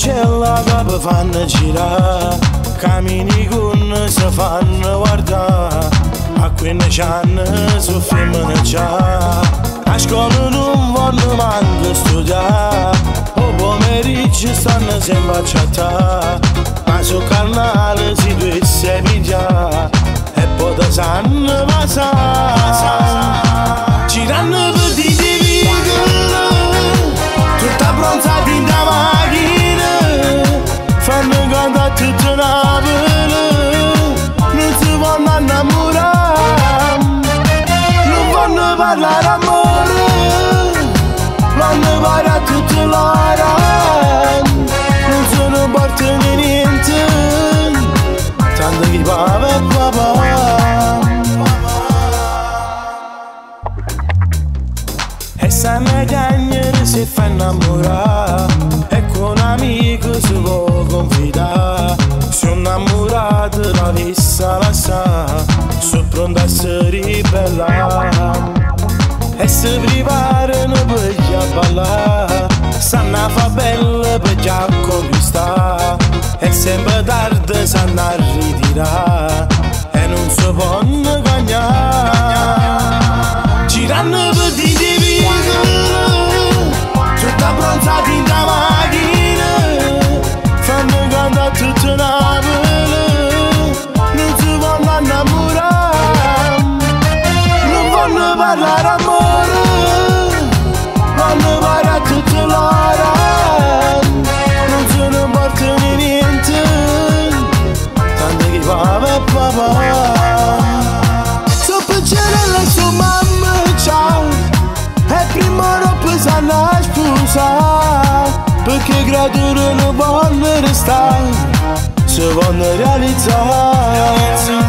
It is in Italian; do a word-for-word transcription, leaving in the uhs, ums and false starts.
cancella che fanno girare, cammini con si fanno guardare, a quindici c'hanno soffriamo già. A scuola non vanno manco studiare, o pomeriggio stanno sempre a chattare, ma sul canale si dovesse pigliare e poi da sanno passare. Girano per di tutta pronta in da macchina, fanno cantare tutta Napoli, non si vanno innamorare, non vanno parlare amore, vanno parlare tutta l'ora, non sono parte di niente, tanto che papà e papà. E se mi cagnere si fa innamorare, e con un amico si può confidare. Sono innamorato la vista lasciare, sono pronto a essere ribellare, e se preparano per gli a ballare, sanno a fa bella per gli a conquistare, e sempre tardi sanno a ritirare, e non si può cagnare. Girano per di tutta pronta in da macchina, fanno cantare tutta Napoli, non si vanno innamorare, non vanno parlare amore, vanno parlare tutta l'ora, non sono parte di niente, tanto che papà e papà. So piacere la sua mamma ciao, e prima roba sanno a sposare, perché creature non vanno restare, si vanno realizzare.